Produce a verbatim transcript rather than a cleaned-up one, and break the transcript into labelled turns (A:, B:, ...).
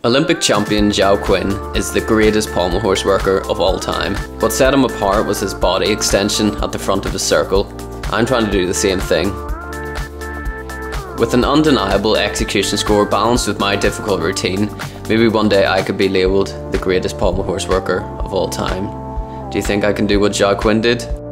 A: Olympic champion Zhao Qin is the greatest pommel horse worker of all time. What set him apart was his body extension at the front of his circle. I'm trying to do the same thing. With an undeniable execution score balanced with my difficult routine, maybe one day I could be labelled the greatest pommel horse worker of all time. Do you think I can do what Zhao Qin did?